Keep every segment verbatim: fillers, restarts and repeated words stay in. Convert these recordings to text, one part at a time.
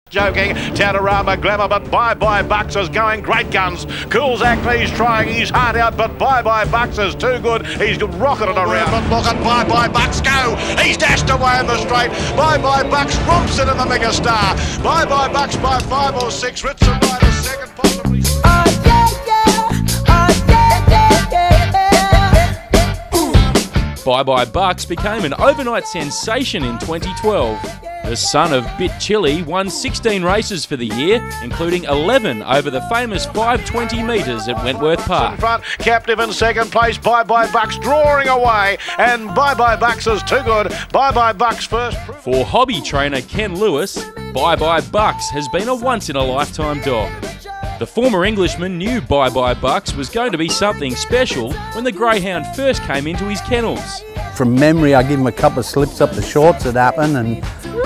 Joking, Tatarama Glamour, but Bye Bye Bucks is going great guns. Cools Ackley's trying his heart out, but Bye Bye Bucks is too good. He's rocketed around, but look at Bye Bye Bucks go. He's dashed away in the straight. Bye Bye Bucks romps it in the Megastar. Bye Bye Bucks by five or six. Ritson Rider second, possibly. Oh yeah, yeah. Oh yeah, yeah, yeah. Ooh. Bye Bye Bucks became an overnight sensation in twenty twelve. The son of Bit Chili won sixteen races for the year, including eleven over the famous five twenty metres at Wentworth Park. In front, captive in second place, Bye Bye Bucks drawing away, and Bye Bye Bucks is too good. Bye Bye Bucks first. For hobby trainer Ken Lewis, Bye Bye Bucks has been a once-in-a-lifetime dog. The former Englishman knew Bye Bye Bucks was going to be something special when the greyhound first came into his kennels. From memory, I give him a couple of slips up the shorts that happened, and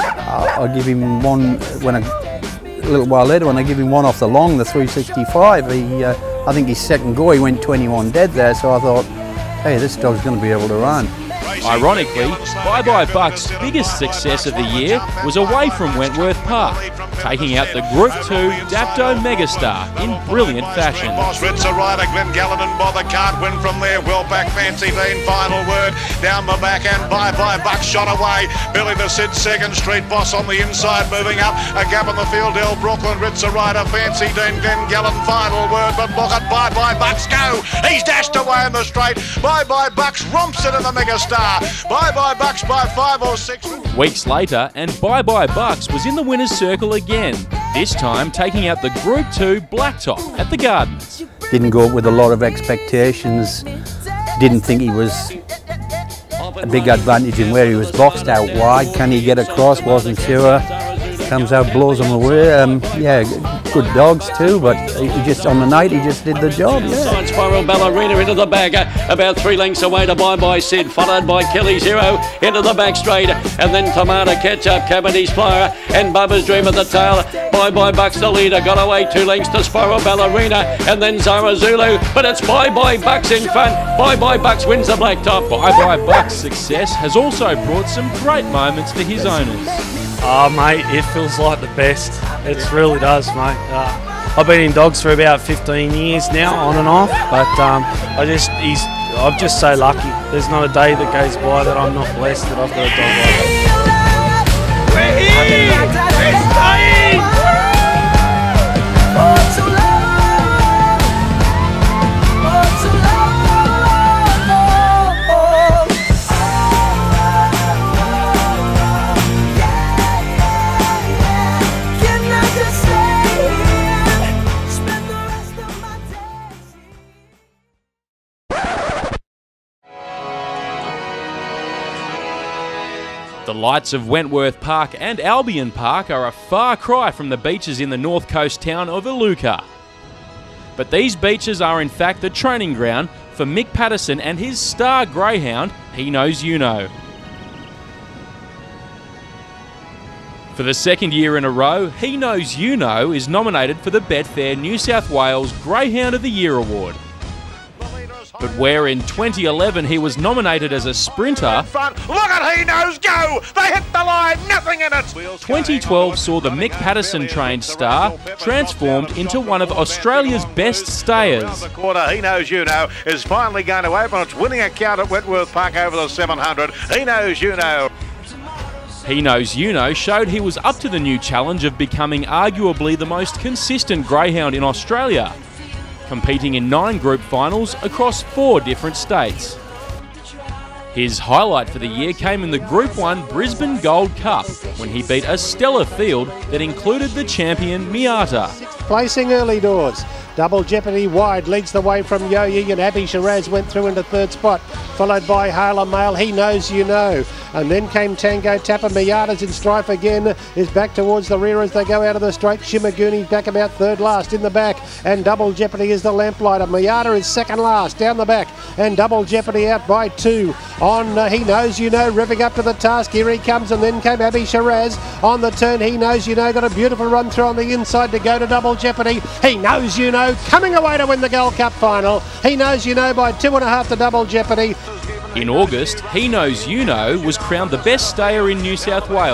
I give him one when I, a little while later when I give him one off the long, the three sixty-five. He, uh, I think his second go he went twenty-one dead there, so I thought, hey, this dog's going to be able to run. Ironically, Bye Bye Bucks' biggest success of the year was away from Wentworth Park, taking out the Group two Dapto Megastar in brilliant fashion. Ritzer Rider, Glenn Gallen and Bother can't win from there. Well back, Fancy Dean, final word. Down the back and Bye Bye Bucks shot away. Billy the Sid, second, Street Boss on the inside, moving up. A gap in the field, Del Brooklyn, Ritzer Rider, Fancy Dean, Glenn Gallen, final word. But look at Bye Bye Bucks go. He's dashed away in the straight. Bye Bye Bucks romps it in the Megastar. Bye Bye Bucks by five or six. Weeks later, and Bye Bye Bucks was in the winner's circle again, this time taking out the Group two Blacktop at the Gardens. Didn't go up with a lot of expectations, didn't think he was a big advantage in where he was boxed out wide. Can he get across? Wasn't sure. Comes out, blows him away. Um, yeah, good dogs too, but he just on the night he just did the job. Yeah. Spiral Ballerina into the bag, about three lengths away to Bye Bye Sid, followed by Kelly Zero into the back straight, and then Tomato Ketchup, Cabernet Flyer, and Bubba's Dream at the tail. Bye Bye Bucks the leader, got away two lengths to Spiral Ballerina, and then Zara Zulu, but it's Bye Bye Bucks in front. Bye Bye Bucks wins the Blacktop. Bye Bye Bucks' success has also brought some great moments for his owners. Oh mate, it feels like the best. It really does, mate. Uh, I've been in dogs for about fifteen years now, on and off, but um, I just, he's, I'm just so lucky. There's not a day that goes by that I'm not blessed that I've got a dog like that. The lights of Wentworth Park and Albion Park are a far cry from the beaches in the north coast town of Iluka. But these beaches are in fact the training ground for Mick Patterson and his star greyhound, He Knows You Know. For the second year in a row, He Knows You Know is nominated for the Betfair New South Wales Greyhound of the Year Award. But where in twenty eleven he was nominated as a sprinter, Look at He Knows Go! They hit the line, nothing in it! twenty twelve saw the Mick Patterson trained star transformed into one of Australia's best stayers. The quarter, He Knows You Know is finally going to open its winning account at Wentworth Park over the seven hundred. He Knows You Know. He Knows You Know showed he was up to the new challenge of becoming arguably the most consistent greyhound in Australia, competing in nine group finals across four different states. His highlight for the year came in the Group one Brisbane Gold Cup, when he beat a stellar field that included the champion Miata. Placing early doors. Double Jeopardy wide leads the way from Yo Yi, and Abby Shiraz went through into third spot, followed by Harlem Mail, He Knows You Know. And then came Tango Tapper. Miata's in strife again, is back towards the rear as they go out of the straight. Shimaguni back about third last in the back, and Double Jeopardy is the lamplighter. Miata is second last down the back, and Double Jeopardy out by two on uh, He Knows You Know, revving up to the task. Here he comes, and then came Abby Shiraz on the turn. He Knows You Know got a beautiful run through on the inside to go to Double Jeopardy. He Knows You Know coming away to win the Gold Cup final. He Knows You Know by two and a half to Double Jeopardy. In August, He Knows You Know was crowned the best stayer in New South Wales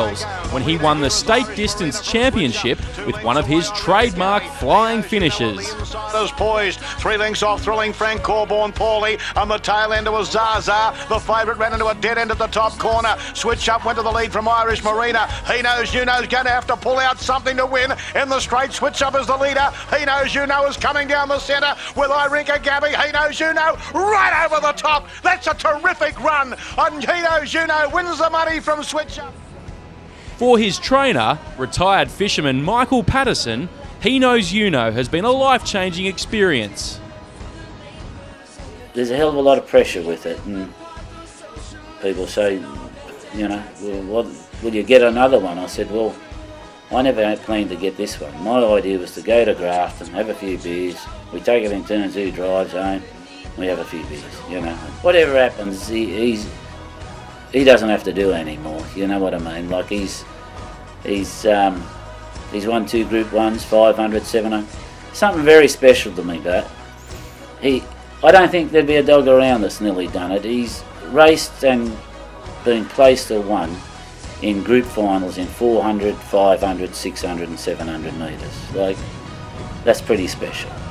when he won the State Distance Championship with one of his trademark flying finishes. Those poised, three lengths off, Thrilling Frank, Corborn, Paulie, and the tail end was Zaza. The favourite ran into a dead end at the top corner. Switch Up went to the lead from Irish Marina. He Knows You Know is going to have to pull out something to win in the straight. Switch Up is the leader. He Knows You Know is coming down the centre with Irinka Gabby. He Knows You Know right over the top. That's a terrific run, and He Knows You Know wins the money from Switch Up. For his trainer, retired fisherman Michael Patterson, He Knows You Know has been a life-changing experience. There's a hell of a lot of pressure with it, and people say, you know, well, what, will you get another one? I said, well, I never planned to get this one. My idea was to go to Grafton, have a few beers, we take it in turns, who drives home, we have a few beers, you know. Whatever happens, he, he's he doesn't have to do anymore, you know what I mean? Like he's he's um, he's won two Group Ones, five hundred, seven hundred, something very special to me. But he, I don't think there'd be a dog around that's nearly done it. He's raced and been placed or won in group finals in four hundred, five hundred, six hundred and seven hundred metres. Like, that's pretty special.